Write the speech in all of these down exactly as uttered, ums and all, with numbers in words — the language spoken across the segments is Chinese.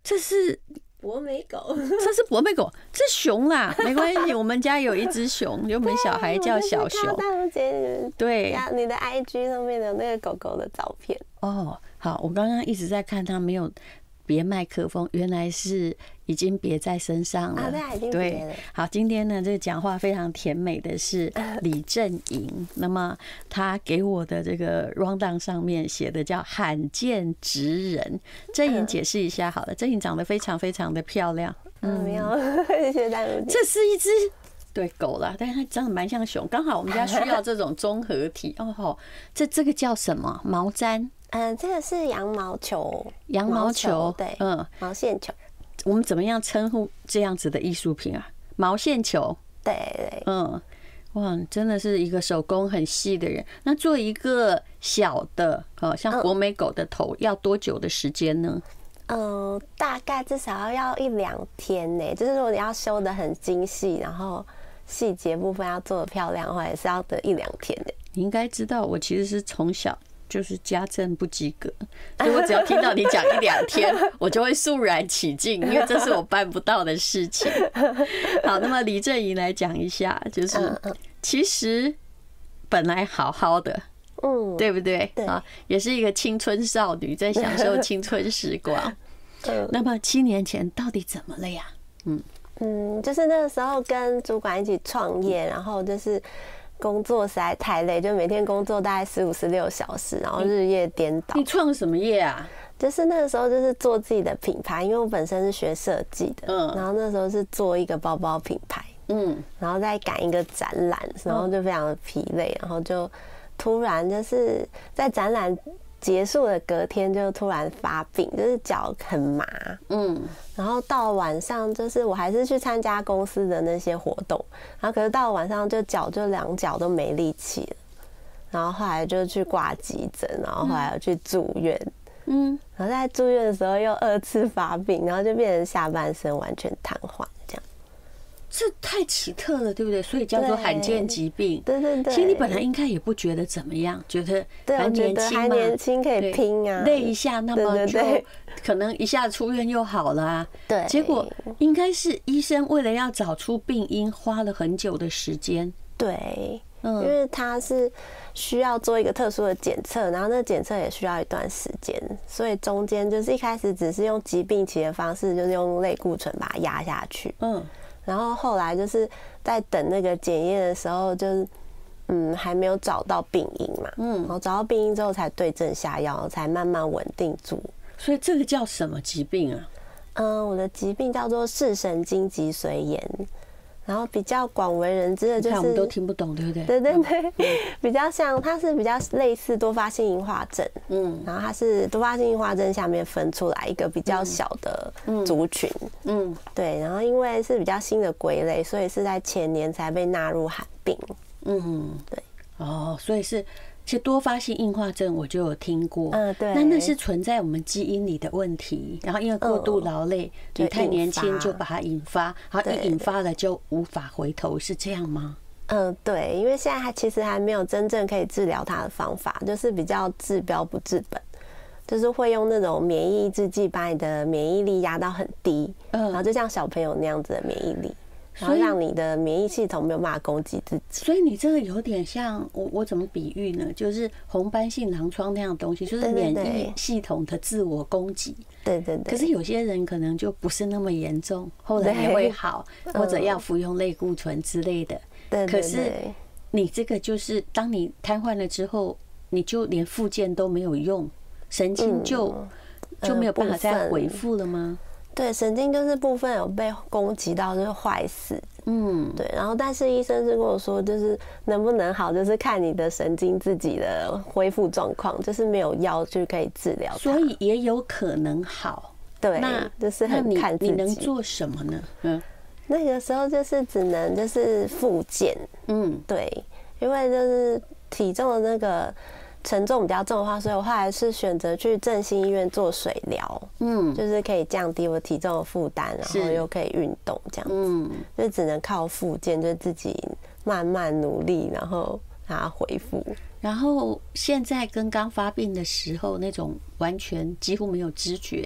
这是博美狗， 这是博美狗，这熊啦，没关系，我们家有一只熊，有我们小孩叫小熊。 大陆姐， 对， 你的 I G 上面的那个狗狗的照片。 哦，好，我刚刚一直在看它没有别麦克风，原来是已经别在身上了。 啊，对，已经别了。 好，今天呢，这个讲话非常甜美的是李正莹，那么他给我的这个 rundown 上面写的叫罕见职人。正莹解释一下好了，正莹长得非常非常的漂亮。 嗯，没有，谢谢大陆姐。 这是一只。对狗啦，但是它长得蛮像熊，刚好我们家需要这种综合体哦。好，这这个叫什么？毛毡？ 嗯，这个是羊毛球， 羊毛球， 对， 嗯， 毛线球。 我们怎么样称呼这样子的艺术品啊？毛线球， 对对， 嗯，哇，真的是一个手工很细的人。那做一个小的，哦，像博美狗的头，要多久的时间呢？ 嗯，大概至少要一两天呢。就是如果你要修得很精细，然后细节部分要做得漂亮的话，也是要得一两天的。 你应该知道，我其实是从小就是家政不及格，所以我只要听到你讲一两天，我就会肃然起敬，因为这是我办不到的事情。好，那么李正莹来讲一下，就是其实本来好好的。嗯，对不对？对啊，也是一个青春少女在享受青春时光。那么七年前到底怎么了呀？嗯嗯，就是那个时候跟主管一起创业，然后就是工作实在太累，就每天工作大概十五十六小时，然后日夜颠倒。 你创什么业啊？ 就是那个时候就是做自己的品牌，因为我本身是学设计的，嗯，然后那时候是做一个包包品牌，嗯，然后再赶一个展览，然后就非常的疲累，然后就。突然就是在展览结束的隔天就突然发病，就是脚很麻，嗯，然后到晚上就是我还是去参加公司的那些活动，然后可是到晚上就脚就两脚都没力气了，然后后来就去挂急诊，然后后来又去住院，嗯，然后在住院的时候又二次发病，然后就变成下半身完全瘫痪这样。 这太奇特了，对不对？所以叫做罕见疾病。 对对对。 其实你本来应该也不觉得怎么样，觉得还年轻嘛， 还年轻可以拼啊， 累一下，那么就可能一下出院又好了啊。 对。 结果应该是医生为了要找出病因，花了很久的时间。 对，嗯，因为他是需要做一个特殊的检测，然后那检测也需要一段时间，所以中间就是一开始只是用疾病期的方式，就是用类固醇把它压下去。嗯。然后后来就是在等那个检验的时候，就是嗯还没有找到病因嘛，嗯，然后找到病因之后才对症下药，才慢慢稳定住。 所以这个叫什么疾病啊？ 嗯，我的疾病叫做视神经脊髓炎。然后比较广为人知的就是， 我们都听不懂，对不对？ 对对对，比较像，它是比较类似多发性硬化症，嗯，然后它是多发性硬化症下面分出来一个比较小的族群，嗯，对，然后因为是比较新的归类，所以是在前年才被纳入罕病，嗯，对， 哦，所以是。其实多发性硬化症我就有听过， 嗯，对， 那那是存在我们基因里的问题，然后因为过度劳累，你太年轻就把它引发，然后一引发了就无法回头，是这样吗？ 嗯，对，因为现在还其实还没有真正可以治疗它的方法，就是比较治标不治本，就是会用那种免疫抑制剂把你的免疫力压到很低，嗯，然后就像小朋友那样子的免疫力。然后让你的免疫系统没有办法攻击自己， 所以你这个有点像我我怎么比喻呢？就是红斑性狼疮那样的东西，就是免疫系统的自我攻击。 对对对。 可是有些人可能就不是那么严重，后来也会好，或者要服用类固醇之类的。 对。 可是你这个就是当你瘫痪了之后，你就连复健都没有用，神经就就没有办法再恢复了吗？ 对，神经就是部分有被攻击到，就是坏死。嗯，对。然后，但是医生是跟我说，就是能不能好，就是看你的神经自己的恢复状况，就是没有药就可以治疗。 所以也有可能好。 对，那就是很看自己。 你能做什么呢？嗯， 那个时候就是只能就是复健。嗯，对，因为就是体重的那个。沉重比较重的话，所以我后来是选择去振兴医院做水疗，嗯，就是可以降低我体重的负担，然后又可以运动这样子，嗯，就只能靠复健，就自己慢慢努力，然后让它恢复。 然后现在跟刚发病的时候那种完全几乎没有知觉，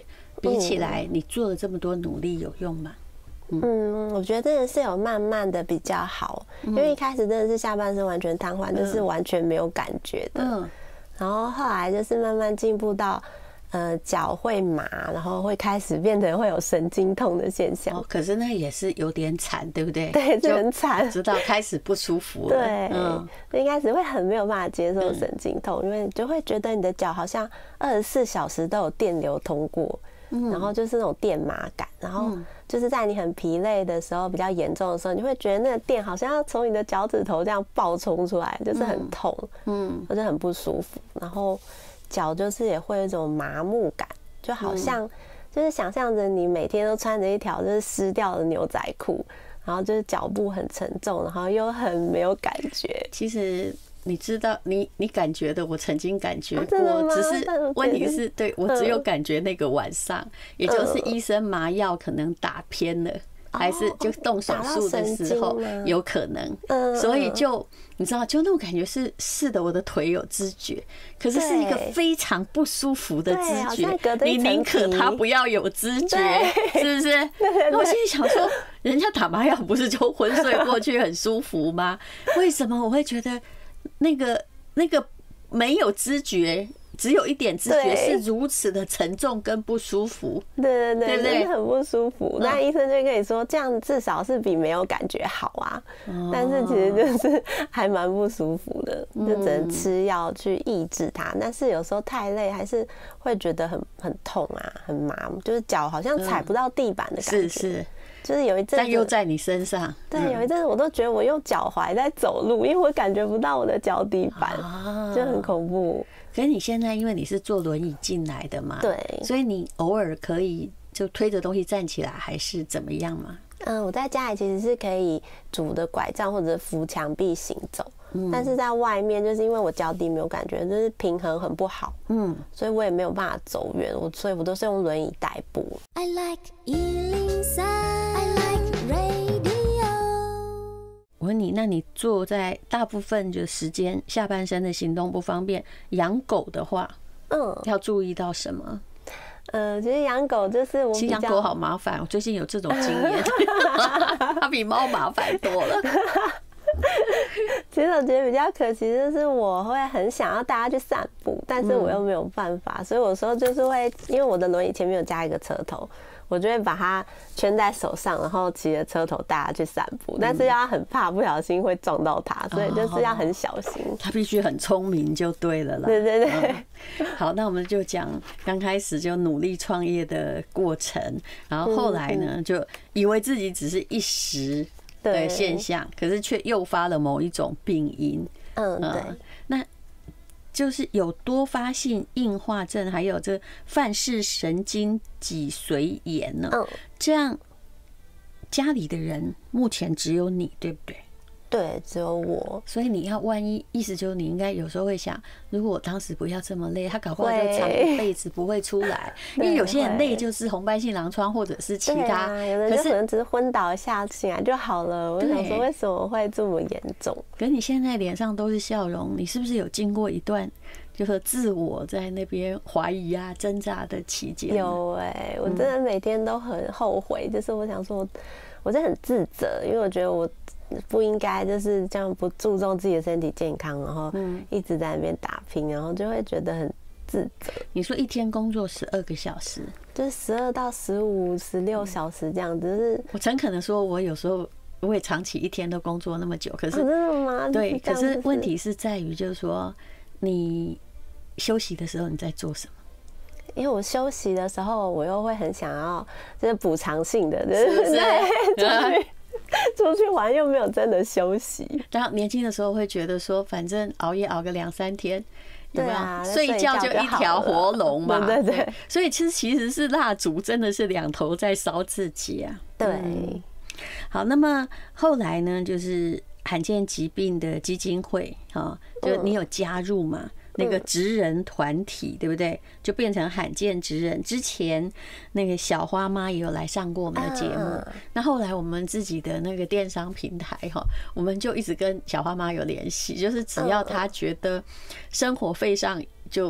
比起来，你做了这么多努力有用吗？ 嗯，我觉得真的是有慢慢的比较好，因为一开始真的是下半身完全瘫痪，就是完全没有感觉的。嗯，然后后来就是慢慢进步到，呃，脚会麻，然后会开始变得会有神经痛的现象。 哦，可是那也是有点惨，对不对？ 对，就很惨， 直到开始不舒服了。 对，嗯，一开始会很没有办法接受神经痛，嗯、因为你就会觉得你的脚好像二十四小时都有电流通过。然后就是那种电麻感，然后就是在你很疲累的时候，比较严重的时候，你会觉得那个电好像要从你的脚趾头这样爆冲出来，就是很痛，嗯，而且很不舒服。然后脚就是也会有一种麻木感，就好像就是想象着你每天都穿着一条就是湿掉的牛仔裤，然后就是脚步很沉重，然后又很没有感觉。 其实。你知道，你你感觉的，我曾经感觉过，只是问题是对我只有感觉那个晚上，也就是医生麻药可能打偏了，还是就动手术的时候有可能，所以就你知道，就那种感觉是是的，我的腿有知觉，可是是一个非常不舒服的知觉，你宁可他不要有知觉，是不是？那我心里想说，人家打麻药不是就昏睡过去很舒服吗？为什么我会觉得？那个那个没有知觉，只有一点知觉，是如此的沉重跟不舒服。 对对对，真的很不舒服。那医生就跟你说，这样至少是比没有感觉好啊。但是其实就是还蛮不舒服的，就只能吃药去抑制它。但是有时候太累，还是会觉得很很痛啊，很麻，就是脚好像踩不到地板的感觉。是是。就是有一阵子， 但又在你身上。 对，有一阵子我都觉得我用脚踝在走路，因为我感觉不到我的脚底板，就很恐怖。 可是你现在因为你是坐轮椅进来的嘛， 对， 所以你偶尔可以就推着东西站起来，还是怎么样吗？ 嗯，我在家里其实是可以拄着拐杖或者扶墙壁行走。但是在外面，就是因为我脚底没有感觉，就是平衡很不好，嗯，所以我也没有办法走远，我所以我都是用轮椅代步。I like 一零三 I like radio。 我问你，那你坐在大部分的时间下半身的行动不方便，养狗的话，嗯，要注意到什么？ 呃，其实养狗就是我， 其实养狗好麻烦，我最近有这种经验，它比猫麻烦多了。 其实我觉得比较可惜，就是我会很想要大家去散步，但是我又没有办法，所以有时候就是会，因为我的轮椅前面有加一个车头，我就会把它圈在手上，然后骑着车头带它去散步，但是要很怕不小心会撞到它，所以就是要很小心。 它必须很聪明就对了啦。 对对对。 嗯、好，那我们就讲刚开始就努力创业的过程，然后后来呢，就以为自己只是一时的现象，可是却诱发了某一种病因。 嗯，对。 那就是有多发性硬化症，还有这范氏神经脊髓炎呢。嗯，这样家里的人目前只有你，对不对？ 对，只有我。 所以你要万一，意思就是你应该有时候会想，如果我当时不要这么累，他搞不好就长一辈子不会出来。因为有些人累就是红斑性狼疮或者是其他， 啊、有的人就可能只是昏倒一下醒来就好了。我想说为什么会这么严重？ 可是你现在脸上都是笑容，你是不是有经过一段就是自我在那边怀疑啊、挣扎的期间？ 有哎、欸，我真的每天都很后悔，嗯、就是我想说，我真的很自责，因为我觉得我不应该就是这样不注重自己的身体健康，然后一直在那边打拼，然后就会觉得很自责。 你说一天工作十二个小时， 就是十二到十五、十六小时这样子。就是我诚恳的说，我有时候我也长期一天都工作那么久，可是、 哦、真的吗？ 对，可是问题是在于，就是说你休息的时候你在做什么？ 因为我休息的时候，我又会很想要就是补偿性的，就是对。出去玩又没有真的休息， 然后年轻的时候会觉得说，反正熬夜熬个两三天，有没有？啊、睡觉就一条活龙嘛。 对对对。 所以其实其实是蜡烛，真的是两头在烧自己啊。 对、 嗯。好，那么后来呢，就是罕见疾病的基金会，哈，就你有加入嘛？那个职人团体，对不对？就变成罕见职人。之前那个小花妈也有来上过我们的节目。那后来我们自己的那个电商平台哈，我们就一直跟小花妈有联系，就是只要她觉得生活费上就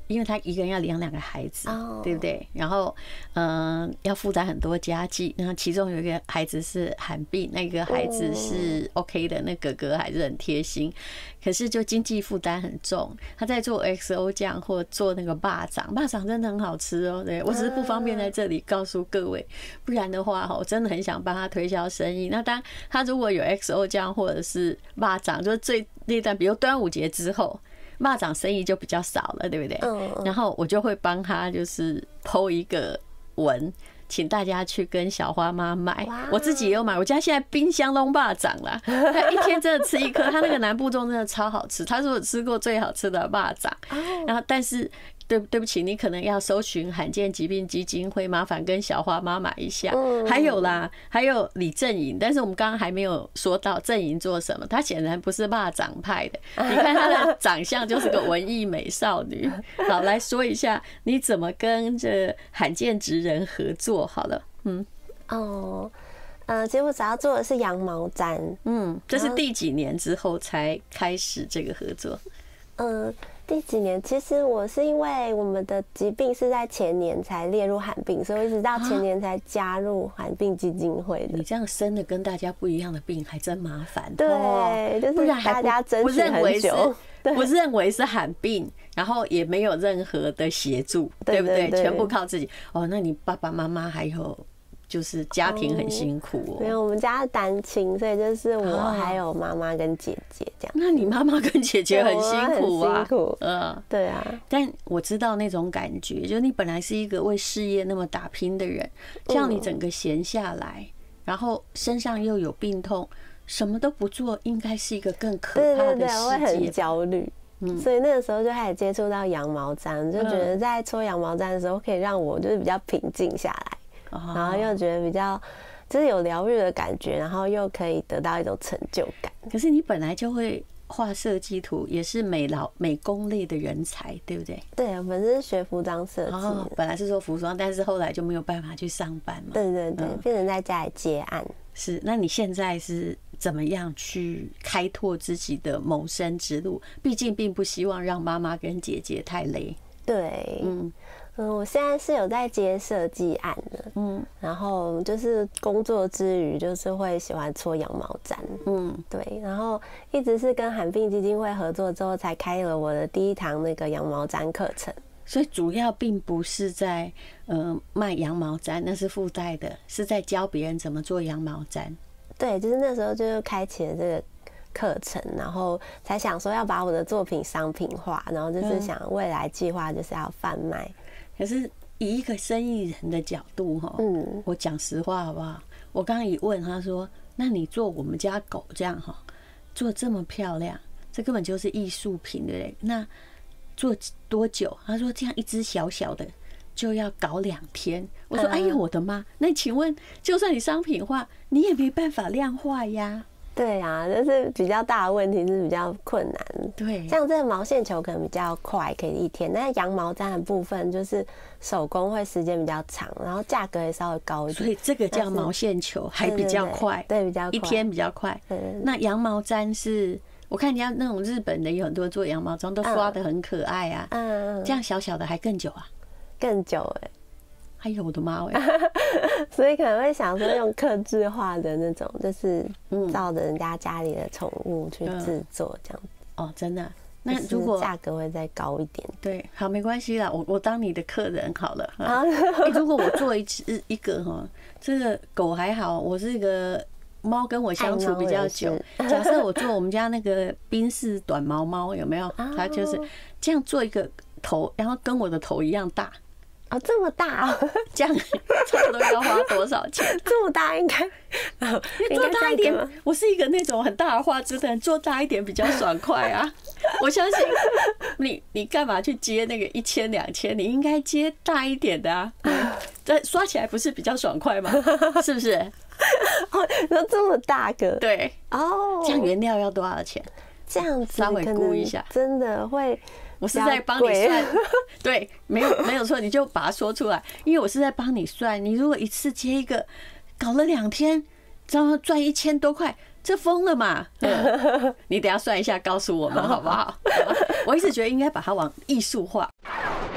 因为他一个人要养两个孩子，对不对？然后，嗯，要负担很多家计。然后其中有一个孩子是罕病，那个孩子是 OK 的，那哥哥还是很贴心。可是就经济负担很重，他在做 X O 酱或做那个霸掌，霸掌真的很好吃哦。对，我只是不方便在这里告诉各位，不然的话，我真的很想帮他推销生意。那当他如果有 X O 酱或者是霸掌，就是最那段，比如端午节之后，霸掌生意就比较少了，对不对？然后我就会帮他就是 po 一个文。请大家去跟小花妈买，我自己也有买，我家现在冰箱都霸掌啦，他一天真的吃一颗，他那个南部粽真的超好吃，他是我吃过最好吃的霸掌。然后但是对对不起，你可能要搜寻罕见疾病基金会，麻烦跟小花妈买一下。还有啦，还有李正颖，但是我们刚刚还没有说到正颖做什么，她显然不是霸掌派的，你看她的长相就是个文艺美少女。好，来说一下你怎么跟这罕见职人合作好了。嗯， 哦，呃，其实我主要做的是羊毛毡。嗯， 这是第几年之后才开始这个合作？ 嗯。第几年？其实我是因为我们的疾病是在前年才列入罕病，所以一直到前年才加入罕病基金会的。 你这样生的跟大家不一样的病，还真麻烦。 对，就是大家争取很久。 不认为是罕病，然后也没有任何的协助，对不对？全部靠自己。哦，那你爸爸妈妈还有？就是家庭很辛苦哦。 没有，我们家是单亲，所以就是我还有妈妈跟姐姐这样。 那你妈妈跟姐姐很辛苦啊。 辛苦。嗯，对啊。 但我知道那种感觉，就是你本来是一个为事业那么打拼的人，这样你整个闲下来，然后身上又有病痛，什么都不做，应该是一个更可怕的世界。对对对， 我会很焦虑。嗯，所以那个时候就开始接触到羊毛毡，就觉得在搓羊毛毡的时候，可以让我就是比较平静下来。然后又觉得比较就是有疗愈的感觉，然后又可以得到一种成就感。 可是你本来就会画设计图，也是美劳美工类的人才，对不对？ 对，我们是学服装设计。 哦，本来是做服装，但是后来就没有办法去上班嘛。 对对对，变成在家里接案。 是，那你现在是怎么样去开拓自己的谋生之路？毕竟并不希望让妈妈跟姐姐太累。 对，嗯。嗯，我现在是有在接设计案的，嗯，然后就是工作之余，就是会喜欢搓羊毛毡，嗯，对，然后一直是跟罕病基金会合作之后，才开了我的第一堂那个羊毛毡课程。 所以主要并不是在呃卖羊毛毡，那是附带的，是在教别人怎么做羊毛毡。 对，就是那时候就是开启了这个课程，然后才想说要把我的作品商品化，然后就是想未来计划就是要贩卖。 可是以一个生意人的角度哈，嗯，我讲实话好不好？我刚刚一问他说：“那你做我们家狗这样哈，做这么漂亮，这根本就是艺术品，对不对？那做多久？”他说：“这样一只小小的就要搞两天。”我说：“哎呀，我的妈！那请问，就算你商品化，你也没办法量化呀。” 对啊，就是比较大的问题是比较困难。 对， 像这个毛线球可能比较快，可以一天，但是羊毛毡的部分就是手工会时间比较长，然后价格也稍微高一点。 所以这个叫毛线球还比较快， 对，比较快， 一天比较快。那羊毛毡是我看人家那种日本的有很多做羊毛毡都刷得很可爱啊，嗯，这样小小的还更久啊， 更久哎、欸。 哎呦我的妈哎！ 所以可能会想说用客制化的那种，就是照着人家家里的宠物去制作这样子。 哦，真的？那如果价格会再高一点？ 对，好，没关系啦，我我当你的客人好了。啊，如果我做一次一个哈，这个狗还好，我是一个猫，跟我相处比较久。假设我做我们家那个宾士短毛猫，有没有？它就是这样做一个头，然后跟我的头一样大。 哦，这么大哦， 这样差不多要花多少钱？ 这么大应该， 做大一点。我是一个那种很大的画质的人，做大一点比较爽快啊。我相信你，你干嘛去接那个一千两千？你应该接大一点的啊。这刷起来不是比较爽快吗？是不是？ 哦，那这么大个， 对哦。这样原料要多少钱？ 这样子稍微估一下， 真的会。 我是在帮你算，对，没有没有错，你就把它说出来，因为我是在帮你算。你如果一次接一个，搞了两天，然后赚一千多块，这疯了嘛？嗯，你等一下算一下，告诉我们好不好？我一直觉得应该把它往艺术化。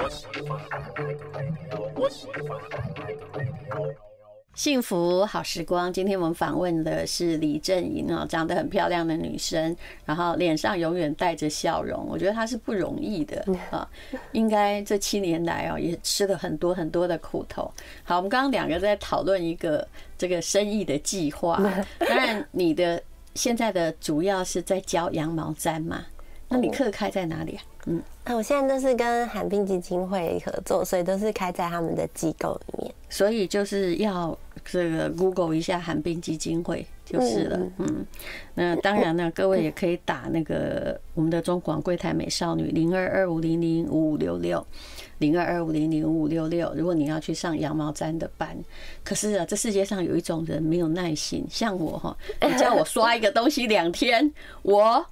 幸福好时光，今天我们访问的是李正莹哦，长得很漂亮的女生，然后脸上永远带着笑容，我觉得她是不容易的啊。应该这七年来哦，也吃了很多很多的苦头。好，我们刚刚两个在讨论一个这个生意的计划，当然你的现在的主要是在教羊毛毡嘛，那你课开在哪里啊？嗯， 我现在都是跟罕病基金会合作，所以都是开在他们的机构里面。 所以就是要这个 Google 一下罕病基金会就是了。嗯，那当然呢，各位也可以打那个我们的中广柜台美少女零二二五零零五五六六零二二五零零五五六六。如果你要去上羊毛毡的班，可是啊，这世界上有一种人没有耐心，像我哈，你叫我刷一个东西两天，我。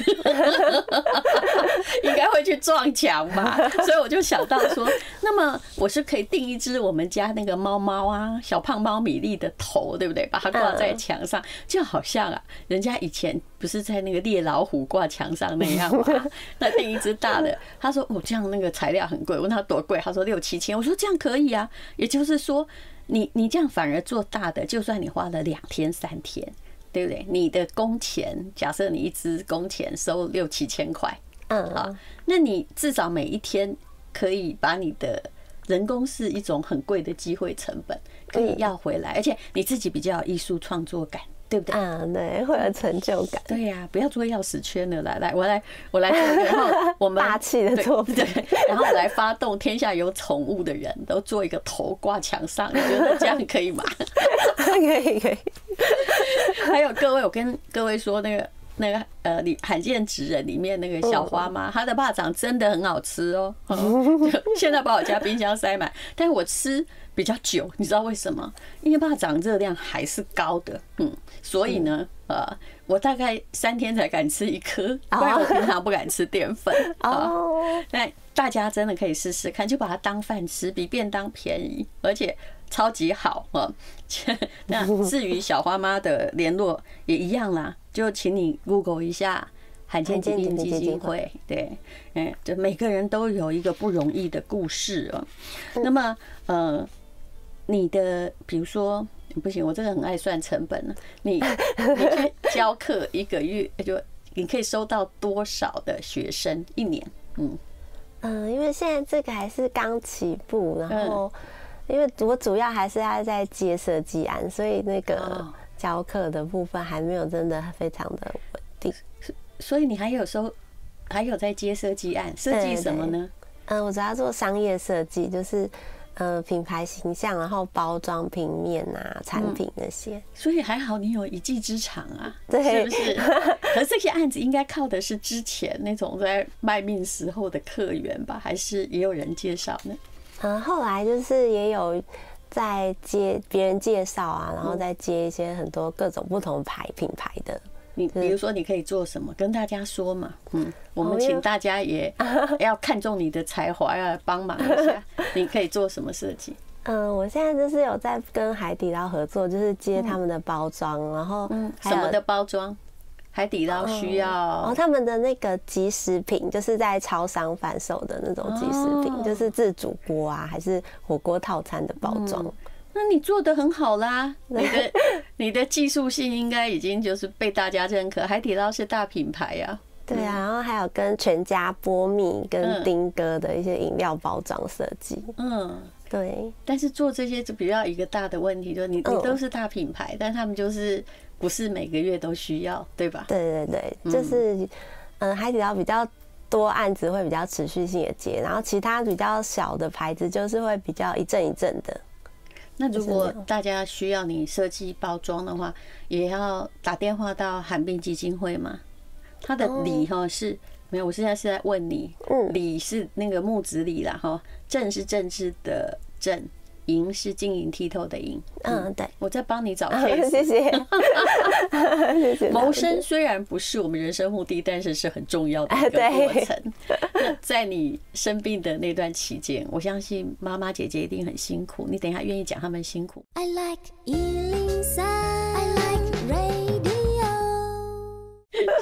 应该会去撞墙吧，所以我就想到说，那么我是可以订一只我们家那个猫猫啊，小胖猫米粒的头，对不对？把它挂在墙上，就好像啊，人家以前不是在那个猎老虎挂墙上那样吗？那订一只大的，他说哦，这样那个材料很贵，我问他多贵，他说六七千，我说这样可以啊，也就是说，你你这样反而做大的，就算你花了两天三天。对不对？你的工钱，假设你一支工钱收六七千块，嗯，啊，那你至少每一天可以把你的人工是一种很贵的机会成本，可以要回来，而且你自己比较有艺术创作感，对不对？ 嗯，对，会有成就感。 对呀、啊，不要做钥匙圈了，来来，我来我来做，然后我们霸气的作品， 对，然后我来发动天下有宠物的人都做一个头挂墙上，你觉得这样可以吗？ 可以可以。 还有各位，我跟各位说，那个那个呃，罕见职人里面那个小花妈，她的巴掌真的很好吃哦。现在把我家冰箱塞满，但是我吃比较久，你知道为什么？因为巴掌热量还是高的，嗯，所以呢，呃，我大概三天才敢吃一颗，不然我平常不敢吃淀粉啊。那大家真的可以试试看，就把它当饭吃，比便当便宜，而且超级好啊。那至于小花妈的联络也一样啦，就请你 Google 一下罕见疾病基金会。对，嗯，就每个人都有一个不容易的故事哦。那么，呃，你的比如说不行，我这个很爱算成本呢。你你去教课一个月，就你可以收到多少的学生一年？嗯嗯，因为现在这个还是刚起步，然后。因为我主要还是要在接设计案，所以那个教课的部分还没有真的非常的稳定。 所以你还有时候还有在接设计案，设计什么呢？ 嗯，我主要做商业设计，就是呃品牌形象，然后包装、平面啊、产品那些。 所以还好你有一技之长啊， 对， 是不是？可是这些案子应该靠的是之前那种在卖命时候的客源吧，还是也有人介绍呢？ 嗯，后来就是也有在接别人介绍啊，然后再接一些很多各种不同牌品牌的。 你比如说，你可以做什么？跟大家说嘛。嗯，我们请大家也要看重你的才华，要帮忙一下。你可以做什么设计？ 嗯，我现在就是有在跟海底捞合作，就是接他们的包装，然后嗯，什么的包装？海底捞需要哦，他们的那个即食品，就是在超商贩售的那种即食品，就是自煮锅啊，还是火锅套餐的包装。 那你做得很好啦，你的你的技术性应该已经就是被大家认可。海底捞是大品牌呀。 对啊，然后还有跟全家波蜜跟丁哥的一些饮料包装设计。嗯，对。 但是做这些就比较一个大的问题，就是你你都是大品牌，但他们就是不是每个月都需要，对吧？ 对对对，就是嗯，海底捞比较多案子会比较持续性的接，然后其他比较小的牌子就是会比较一阵一阵的。 那如果大家需要你设计包装的话，也要打电话到罕病基金会吗？它的李哈是没有，我现在是在问你，李是那个木子李啦哈，政是政治的政，营是晶莹剔透的营。 嗯，对， 我在帮你找 case。 谢谢。谢谢。 谋生虽然不是我们人生目的，但是是很重要的一个过程。那在你生病的那段期间，我相信妈妈姐姐一定很辛苦。你等一下愿意讲他们辛苦。I like 一零三 I like radio。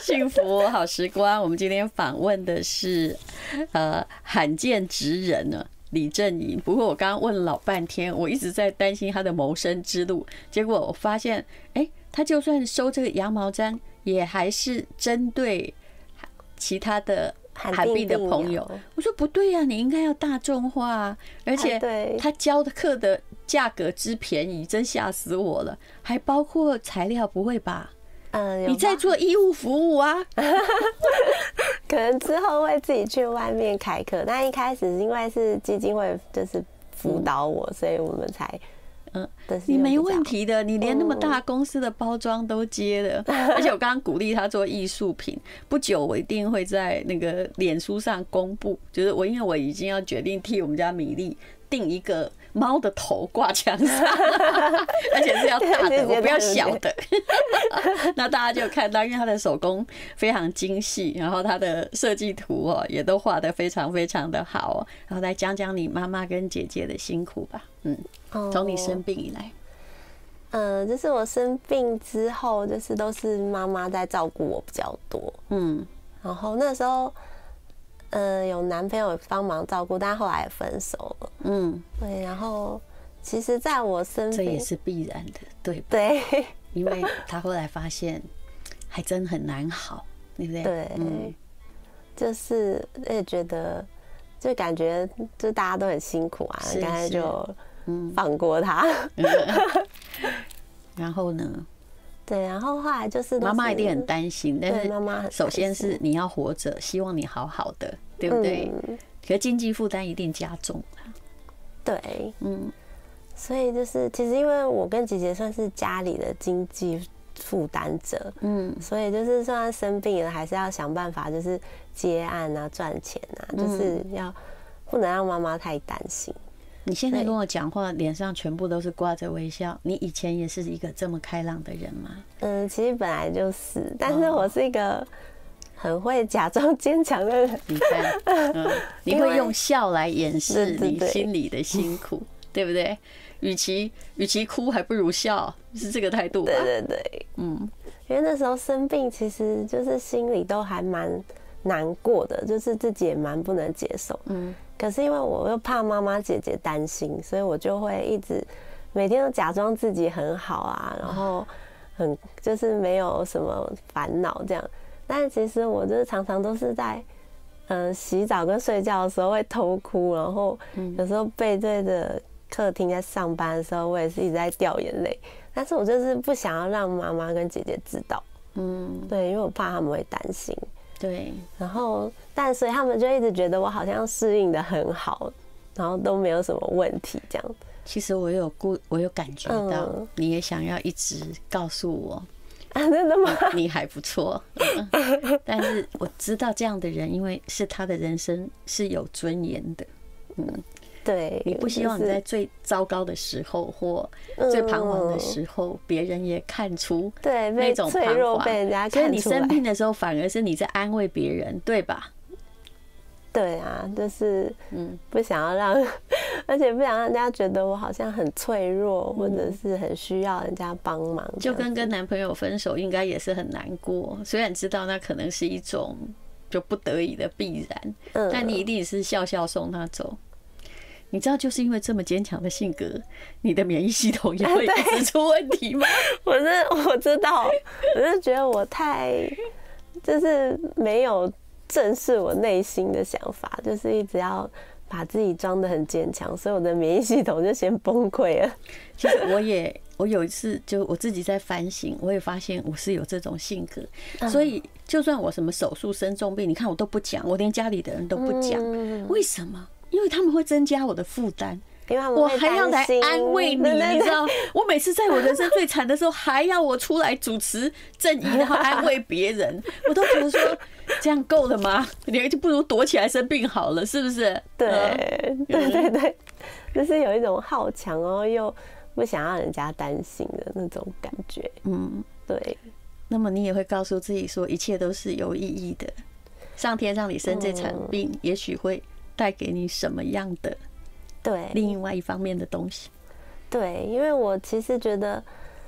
幸福好时光，我们今天访问的是呃罕见职人呢李正莹。不过我刚刚问了老半天，我一直在担心他的谋生之路，结果我发现，哎、欸，他就算收这个羊毛毡，也还是针对其他的罕病的朋友。我说不对呀、啊，你应该要大众化啊！而且他教的课的价格之便宜，真吓死我了，还包括材料，不会吧？嗯，你在做义务服务啊？ 可能之后会自己去外面开课，但一开始因为是基金会就是辅导我，嗯、所以我们才嗯， 你没问题的，你连那么大公司的包装都接了，嗯、而且我刚刚鼓励他做艺术品，不久我一定会在那个脸书上公布，就是我因为我已经要决定替我们家米粒定一个猫的头挂墙上，而且是要大的，我不要小的。那大家就看到，因为他的手工非常精细，然后他的设计图哦也都画得非常非常的好。然后来讲讲你妈妈跟姐姐的辛苦吧。嗯，从你生病以来， 嗯、呃，就是我生病之后，就是都是妈妈在照顾我比较多。嗯，然后那时候。嗯，有男朋友帮忙照顾，但后来也分手了。嗯，对。然后，其实在我生病， 这也是必然的，对对。 因为他后来发现，还真很难好，对不对？ 对，嗯、就是也觉得，就感觉就大家都很辛苦啊，刚才就放过他。 嗯、然后呢？ 对，然后后来就是妈妈一定很担心，但是首先是你要活着，希望你好好的，对不对？嗯、可是经济负担一定加重了。 对，嗯，所以就是其实因为我跟姐姐算是家里的经济负担者，嗯，所以就是虽然生病了，还是要想办法就是接案啊、赚钱啊，就是要不能让妈妈太担心。 你现在跟我讲话，脸上全部都是挂着微笑。你以前也是一个这么开朗的人吗？ 嗯，其实本来就是，但是我是一个很会假装坚强的人。 你看，嗯，你会用笑来掩饰你心里的辛苦，对不对？与其与其哭，还不如笑，是这个态度吧？ 对对对，嗯，因为那时候生病，其实就是心里都还蛮难过的，就是自己也蛮不能接受，嗯。可是因为我又怕妈妈姐姐担心，所以我就会一直每天都假装自己很好啊，然后很就是没有什么烦恼这样。但其实我就是常常都是在嗯洗澡跟睡觉的时候会偷哭，然后有时候背对着客厅在上班的时候，我也是一直在掉眼泪。但是我就是不想要让妈妈跟姐姐知道，嗯，对，因为我怕他们会担心。 对， 然后但所以他们就一直觉得我好像适应的很好，然后都没有什么问题这样。 其实我有顾，我有感觉到，嗯、你也想要一直告诉我， 啊，真的吗？ 你还不错、嗯，但是我知道这样的人，因为是他的人生是有尊严的，嗯。 对， 你不希望你在最糟糕的时候或最彷徨的时候，别人也看出对那种彷徨， 被人家看出来。 所以你生病的时候，反而是你在安慰别人，对吧？ 对啊，就是嗯，不想要让，而且不想让人家觉得我好像很脆弱，或者是很需要人家帮忙。 就跟跟男朋友分手，应该也是很难过。虽然知道那可能是一种就不得已的必然，嗯、但你一定是笑笑送他走。你知道，就是因为这么坚强的性格，你的免疫系统也会一直出问题吗？ 我是我知道，我是觉得我太就是没有正视我内心的想法，就是一直要把自己装得很坚强，所以我的免疫系统就先崩溃了。 其实我也我有一次就我自己在反省，我也发现我是有这种性格，所以就算我什么手术生重病，你看我都不讲，我连家里的人都不讲，为什么？因为他们会增加我的负担，我还要来安慰你，你知道？我每次在我人生最惨的时候，还要我出来主持正义，然后安慰别人，我都觉得说这样够了吗？你就不如躲起来生病好了，是不是？ 对，对对对，就是有一种好强哦，又不想让人家担心的那种感觉。嗯，对。 那么你也会告诉自己说，一切都是有意义的，上天让你生这场病，也许会带给你什么样的对另外一方面的东西？ 对，因为我其实觉得，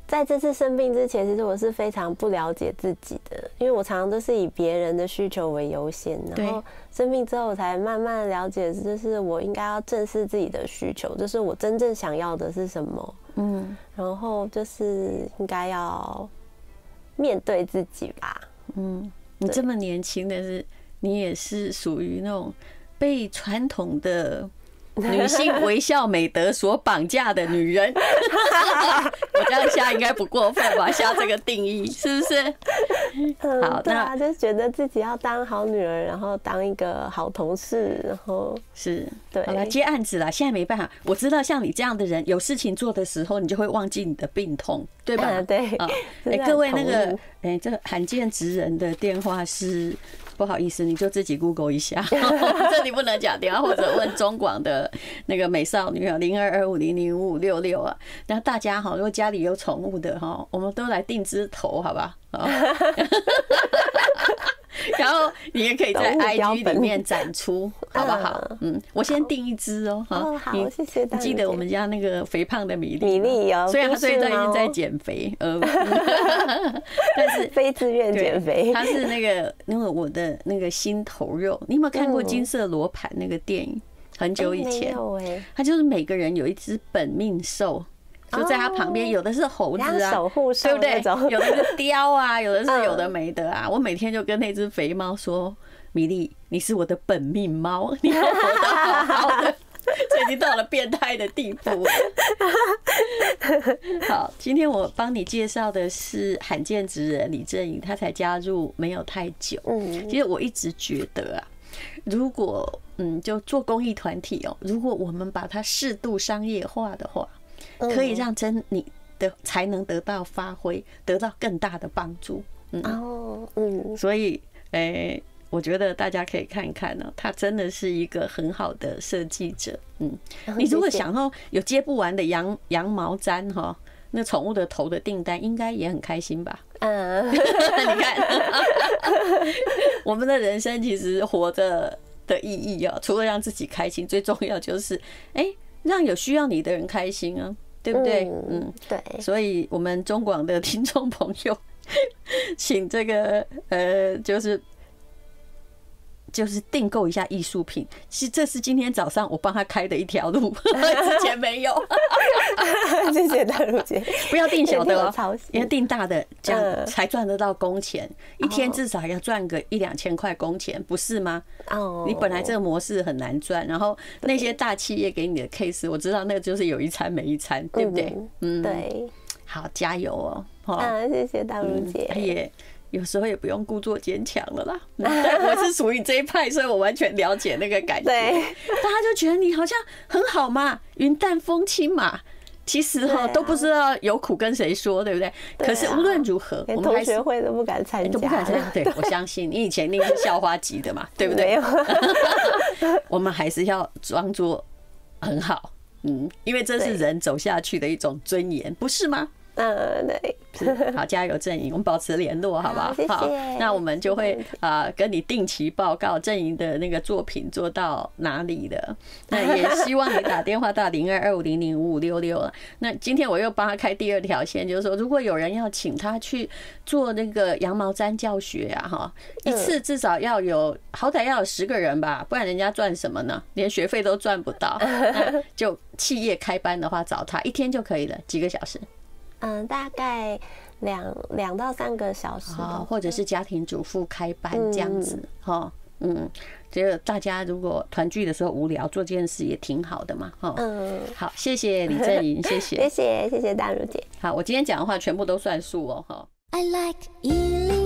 在这次生病之前，其实我是非常不了解自己的，因为我常常都是以别人的需求为优先，然后生病之后我才慢慢了解，就是我应该要正视自己的需求，就是我真正想要的是什么，嗯，然后就是应该要面对自己吧。嗯， 你这么年轻，但是你也是属于那种被传统的女性微笑美德所绑架的女人。我这样下应该不过分吧？下这个定义是不是？ 好，对啊，就觉得自己要当好女儿，然后当一个好同事，然后是对， 好了，接案子啦。现在没办法，我知道像你这样的人，有事情做的时候，你就会忘记你的病痛，对吧？ 啊、对。 啊，哎、欸，各位那个，哎、欸，这个罕见职人的电话是。不好意思，你就自己 Google 一下，这里不能讲电话，或者问中广的那个美少女啊，零二二五零零五五六六啊。然后大家哈，如果家里有宠物的哈，我们都来定只头，好吧？然后你也可以在 I G 里面展出，好不好？嗯，我先订一只哦。 好，好，谢谢大家。 记得我们家那个肥胖的米粒， 米粒哦， 虽然他最近在减肥，嗯，但是非自愿减肥。 他是那个，因为我的那个心头肉，你有没有看过《金色罗盘》那个电影？很久以前，他就是每个人有一只本命兽。就在他旁边，有的是猴子啊，对不对？有的是雕啊，有的是有的没的啊。我每天就跟那只肥猫说：“米粒，你是我的本命猫，你要活得好好的。”这已经到了变态的地步。好，今天我帮你介绍的是罕见职人李正颖，他才加入没有太久。嗯，其实我一直觉得啊，如果嗯，就做公益团体哦，如果我们把它适度商业化的话。可以让真你的才能得到发挥，得到更大的帮助。嗯哦，嗯，所以，诶、欸，我觉得大家可以看看呢，他真的是一个很好的设计者。嗯，你如果想要有接不完的羊羊毛毡哈，那宠物的头的订单应该也很开心吧？嗯，你看，我们的人生其实活着的意义啊，除了让自己开心，最重要就是，哎、欸，让有需要你的人开心啊。对不对？嗯，对。所以，我们中广的听众朋友，请这个呃，就是就是订购一下艺术品。其实这是今天早上我帮他开的一条路，之前没有。 谢谢大如姐。 不要订小的哦，因为订大的这样才赚得到工钱，一天至少要赚个一两千块工钱，不是吗？哦，你本来这个模式很难赚，然后那些大企业给你的 case， 我知道那个就是有一餐没一餐，对不对？嗯，对。好，加油哦！ 啊，谢谢大如姐。 也有时候也不用故作坚强了啦。但我是属于这一派，所以我完全了解那个感觉。对，大家就觉得你好像很好嘛，云淡风轻嘛。其实哈都不知道有苦跟谁说，对不对？可是无论如何， 我们同学会都不敢参加， 都不敢参加。对，我相信你以前那个是校花级的嘛，对不对？我们还是要装作很好，嗯，因为这是人走下去的一种尊严，不是吗？嗯，对，是好，加油正颖，我们保持联络，好不好？好，那我们就会啊跟你定期报告正颖的那个作品做到哪里了。那也希望你打电话到零二二五零零五五六六了。那今天我又帮他开第二条线，就是说，如果有人要请他去做那个羊毛毡教学啊，哈，一次至少要有，好歹要有十个人吧，不然人家赚什么呢？连学费都赚不到。那就企业开班的话，找他一天就可以了，几个小时。 嗯，大概两两到三个小时， 或者是家庭主妇开班这样子，哈，嗯，这个大家如果团聚的时候无聊，做这件事也挺好的嘛，哈，嗯，好，谢谢李正颖，谢谢， 谢谢，谢谢大如姐。 好，我今天讲的话全部都算数哦，哈。I like